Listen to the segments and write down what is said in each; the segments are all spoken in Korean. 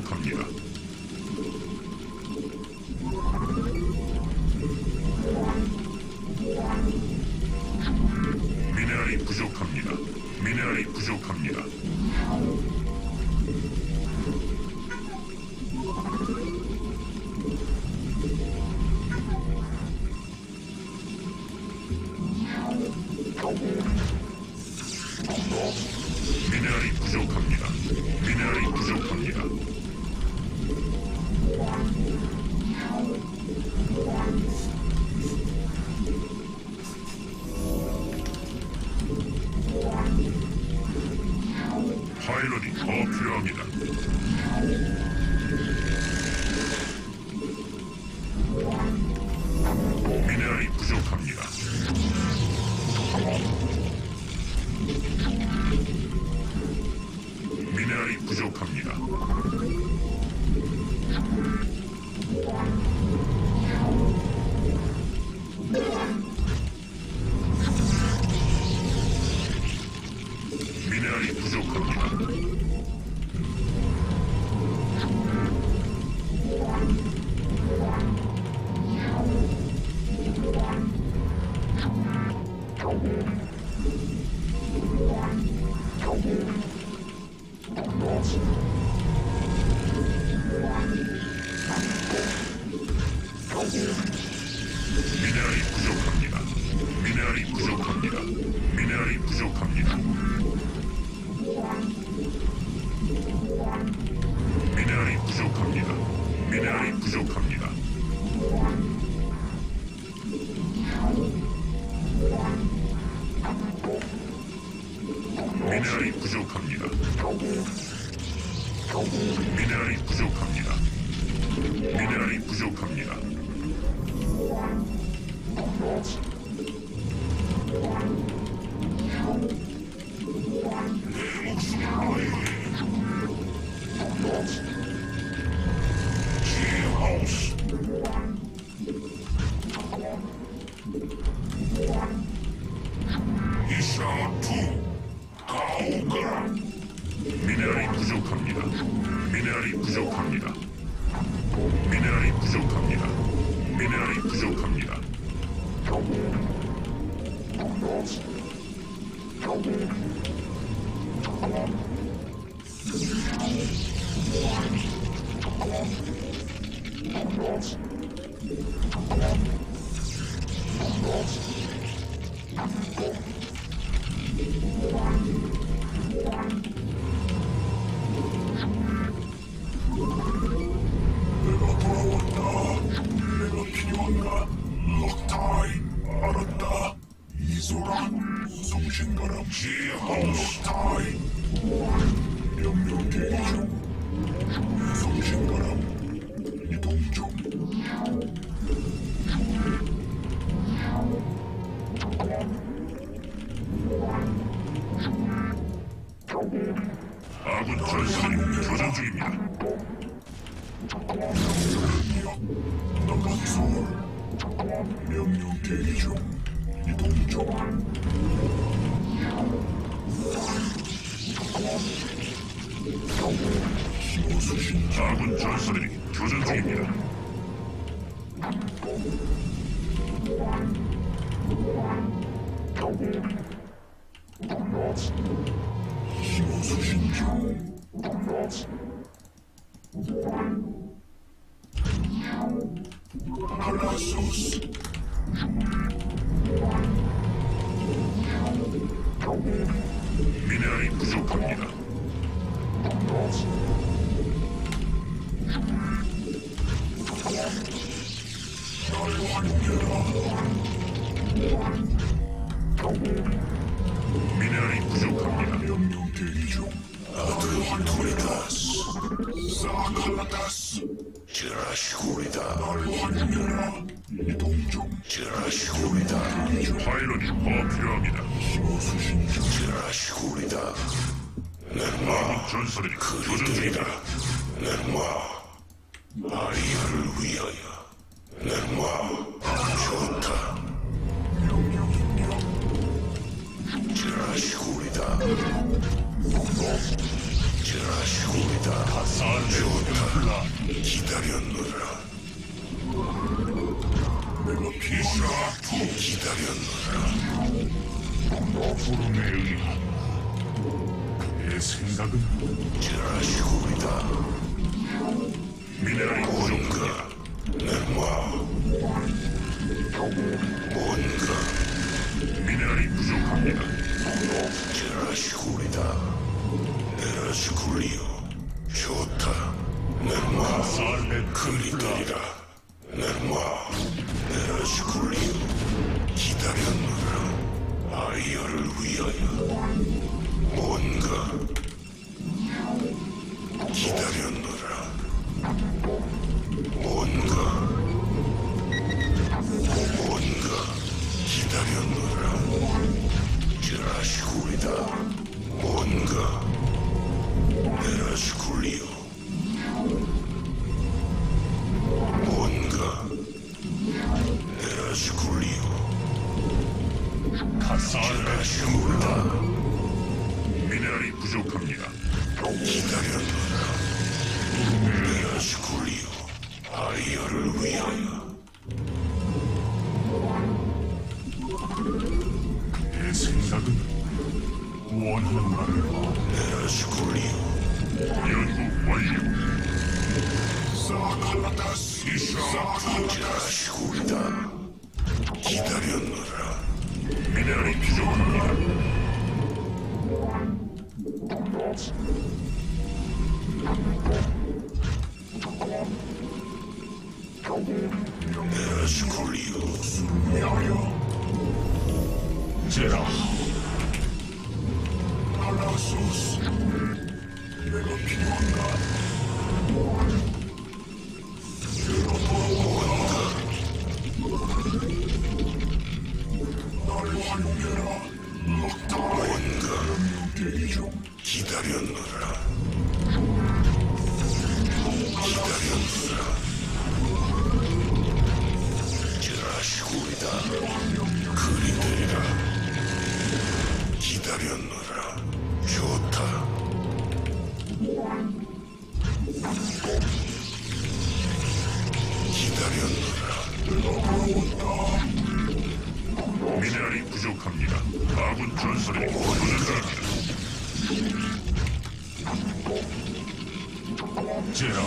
부족합니다. 미네랄이 부족합니다. 미네랄이 부족합니다. 미네랄이 부족합니다. 미네랄이 부족합니다. 파일럿이 더 필요합니다. 미네랄이 부족합니다. 미네랄이 부족합니다. 미네랄이 부족합니다. 미네랄이 부족합니다. 미네랄이 부족합니다. 미네랄이 부족합니다. 미네랄이 부족합니다. 미네랄이 부족합니다. 미네랄이 부족합니다. 미네랄이 부족합니다. 미네랄이 부족합니다. 내 목숨을 지하우스 이샤투 가오가라. 미네랄이 부족합니다. 미네랄이 부족합니다. 미네랄이 부족합니다. 미네랄이 부족합니다. 내가 돌아왔다. 내가 필요한가? 럭타이 알았다. 이소란 송신가람 럭타이 명령 대기 중. 송신가람 이동 중. 아군 전선이 교전 중입니다. 나간 서울 명령 대기 중. 이동 중. 힘을 수신 중. 아군 전선이 교전 중입니다. 힘을 수신 중. 할라소스 미네랄이 부족합니다. 날 활용해라. 미네랄이 부족합니다. 명령 대기 중. 아들 환토리다스 사칼라다스 지라시구리다. 날 활용해라. 이동 중. 지라시구리다. 파일럿이 더 필요합니다. 힘을 수신 중. 지라시구리다. 넷마 아군 전선이 교전 중입니다. 넷마 아리아를 위하여. 넷마 좋다. 명령입니다. 지라시구리다. 지라시구리다. 좋다. 기다렸노라. 내가 필요한가? 기다렸노라. 부름에 응한 내 생각은 제라시고리다. 미네랄이 부족합니다. 넷마. 뭔가 미네랄이 부족합니다. 제라시고리다. 네라시굴리오. 좋다. 넷마. 그리되리라. 넷마. 네라시굴리오. 기다렸노라. 아이어를 위하여. 뭔가 기다렸노라. 뭔가 기다렸노라. 제라시굴이다. 뭔가 네라시굴리오. 뭔가 네라시굴리오. 제라시굴이다. 미네랄이 부족합니다. 기다렸노라. 네라시굴리오. 아이어를 위하여. 내 생각은 원하는 말을 네라시굴리오. 연구 완료. 사칼라타스 제라시굴이다. 기다렸노라. 미네랄이 부족합니다. 네라시굴리오. 위하여 제라. 칼라소스 내가 필요한가? 날 활용해라. 뭔가 대기 중 기다렸노라. 기다렸노라. 제라시굴이다. 그리되리라. 기다렸노라. 좋다. 기다렸노라. 미네랄이 부족합니다. 아군 전설이 고전합니다. 제라.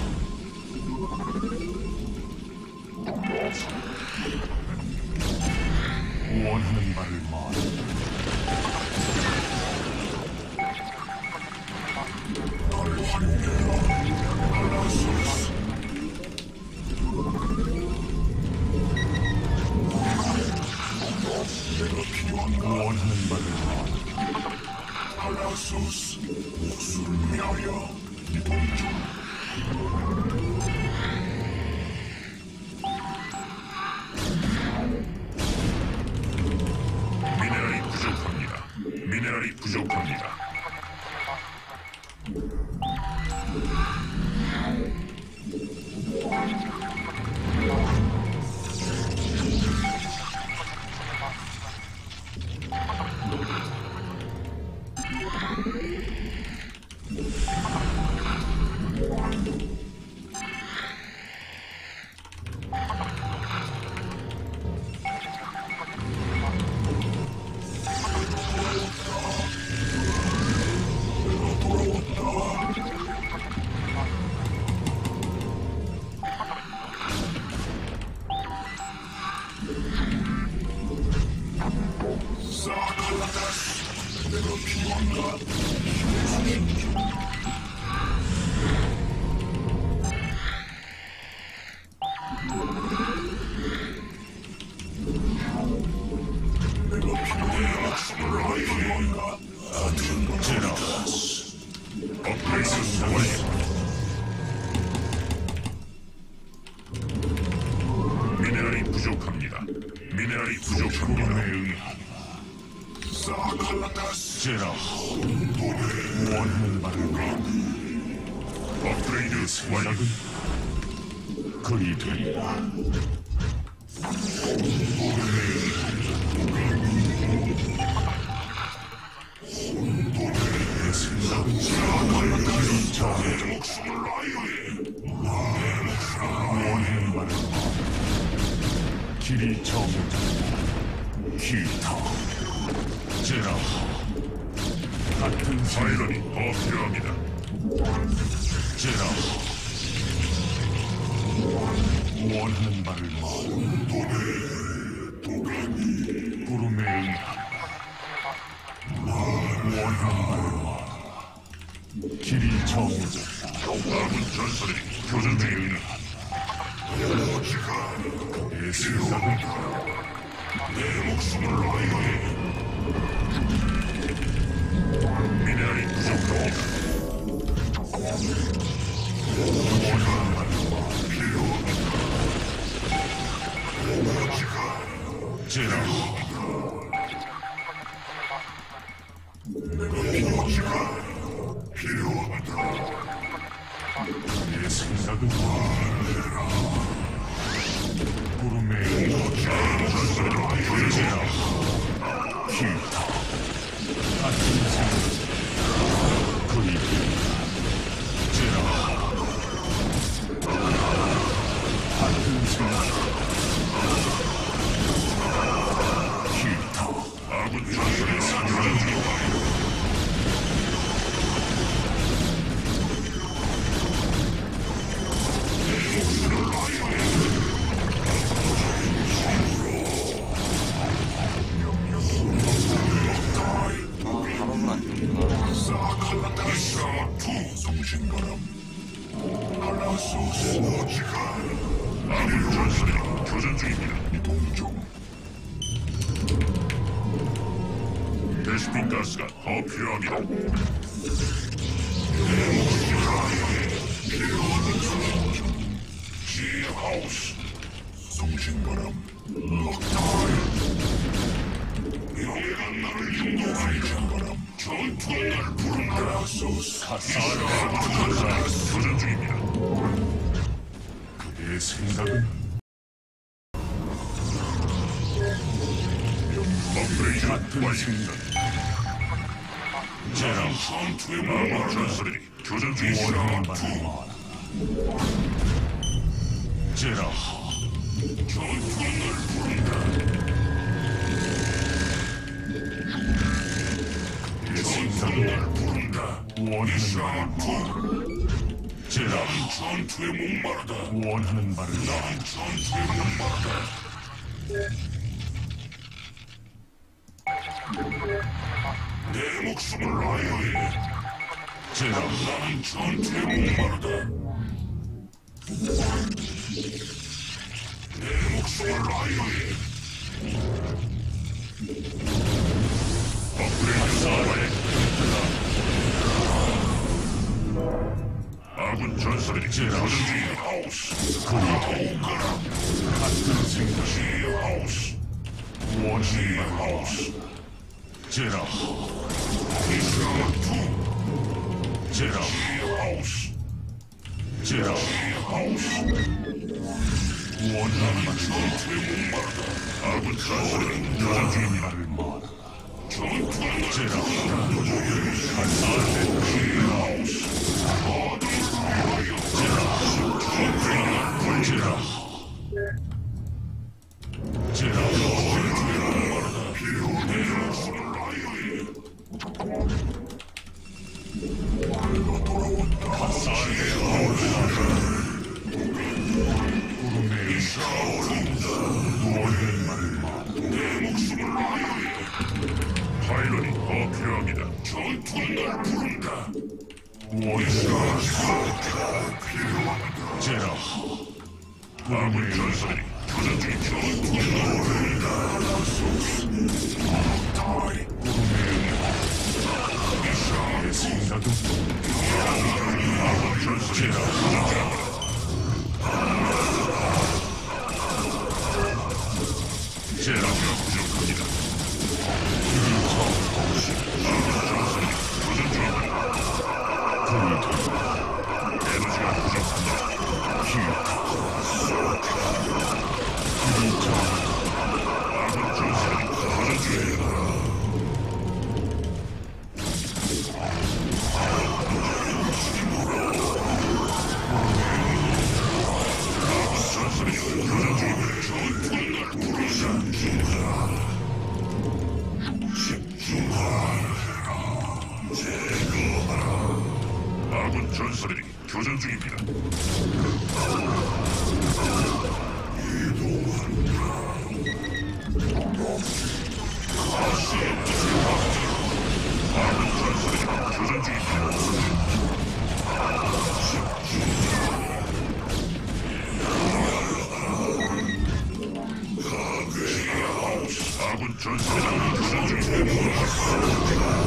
원하는 말을 말해. 날 활용해라. 칼라소스 내가 필요한가? 원하는 말을 말해. 칼라소스 목숨을 위하여 이동 중. 미네랄이 부족합니다. 미네랄이 부족합니다. 사칼라타스 내가 필요한가? 내가 필요한가? 필요한가? 제라스. 업그레이드 완료. 미네랄이 부족합니다. 미네랄이 부족합니다. 사칼라타스 제라. 원하는 말을 말해. 업그레이드 완료. 생각은 그리 되리라. 내 생각은 사칼라타스 정해져. 원하는 바를 길이 정해져. 기타 제라하 같은 파일런이 더 필요합니다. 제라하 원하는 바를 말해. 구름의 원하는 바를 말해. 길이 정해졌다. 아군 전설이 교전 중입니다. 내 생각은 미네랄이 부족합니다. 원하는 바를 말해. 제라하 내 생각은 구름의 제라 기타 같은 생각 그리 제라 같은 생각 기타 아군 전설이 교전 중입니다. 발음을 안 좋구나. 송신바람 아군 전설이 교전 중입니다. 이동중 베스핀 가스가 더 필요합니다. 지하우스 송신바람 송신바람 전투의 날 부른다. 소스 아군 전설이 교전 중입니다. 내 생각은 업그레이드 같은 완료. 생각 제라 아군 전설이 교전 중입니다. 원하는 바를 말하 제라 내 생각은 원하는 바를 말하 제라 전투에 목마르다. 원하는 바를 말하 전투에 목마르다. 내 목숨을 라이어에 제라 나는 전투에 목마르다. 내 목숨을 라이어에 업그레이드 완료. 아군 전설이 교전 중입니다. 하우스 같은 생각 하우스 원하는 바를 말하 하우스 제라 제라 하우스 제라 하우스 원하는 바를 전투에 목마르다. 아군 전설이 교전 원하는 중입니다. 바를 말하 전투에 제라 제라 제라 구름의 원하는 말을 말하 파일런이 더 필요합니다. 전투는 날 부른다. 원하는 제라 아군 전설이 교전 중입니다. 내 생각은 아군 전설이 제라 제라가 부족합니다. 에너지가 부족합니다. 아군 전설이 교전 중입니다. 전사장이 교전 중입니다.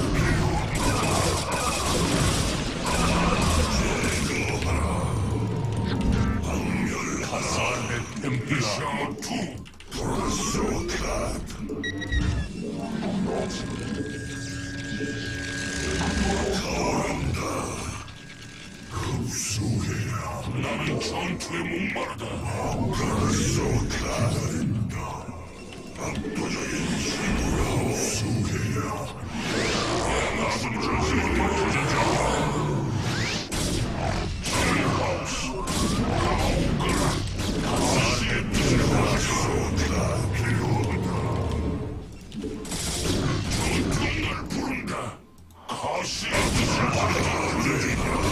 카사르 템플라 샤투 나는 전투에 목마르다. 아군 전사들이 교전 중입니다. 하우스 카사르 템플라 전투가 날 부른다. 가시아 교전 중이다.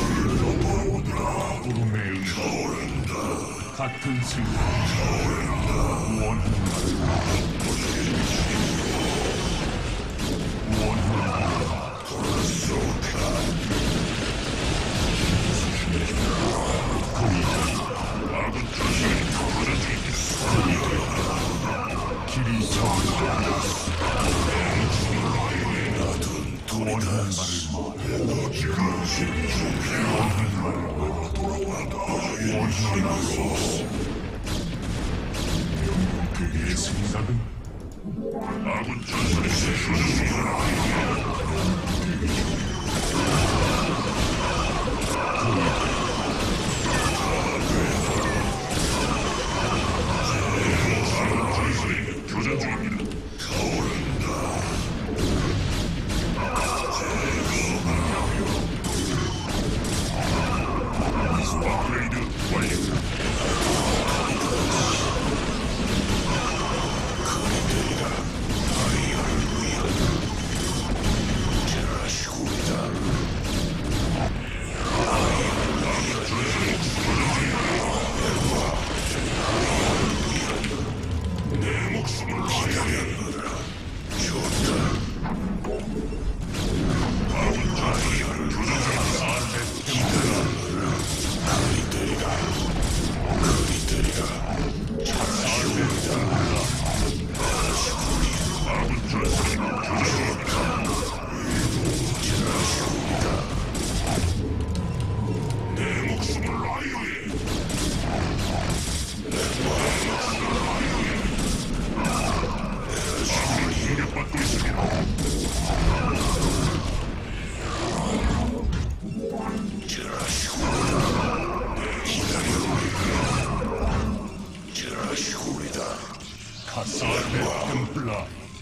구름의 은 같은 생각 원하는 아군 전사들이 교전 중입니다. 길이 정하다. 원하는 말을 그의 생각은 아군 전설의 교전 중입니다. 업그레이드 완료. 내 목숨을 기다렸노라. 아군 전설이 교전 중입니다. 아군 전설이 교전 중입니다. 내 목숨을 아이오에 공격받고 있습니다. 카사르 템플라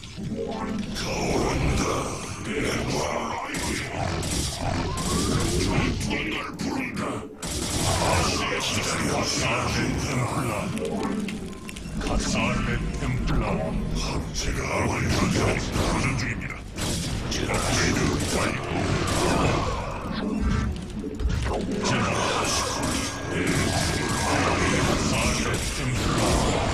전투가 날 부른다. 카사르 템플라 제가 아군 전사를 교전 중입니다. 업그레이드 완료. 카사르 템플라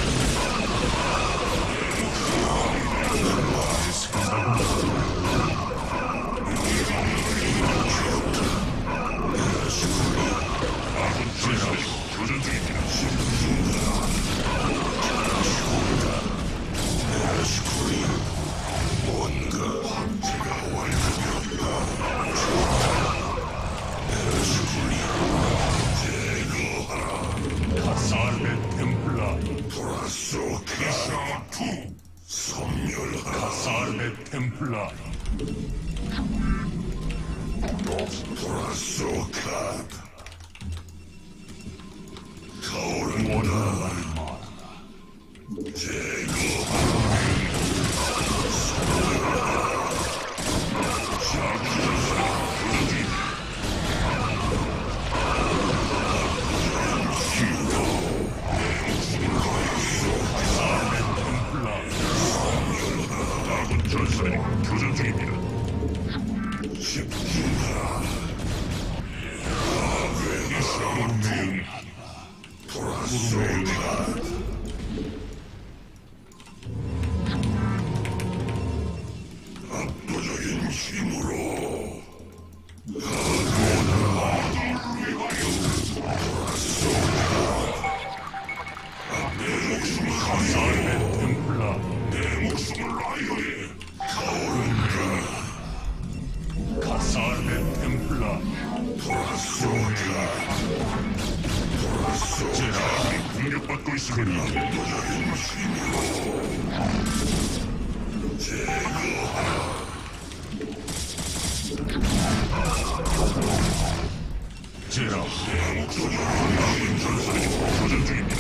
아군 전사들이 교전 중입니다. 카사르 템플라 샤투 카사르 템플라 원하는 말을 말하라. 아군 전사들이 교전 중입니다. 압도적인 힘으로 카사르 템플라 내 목숨을 제라 공격받고 있습니다. 압도적인 힘으로 제라 아군 전사들이 교전 중입니다.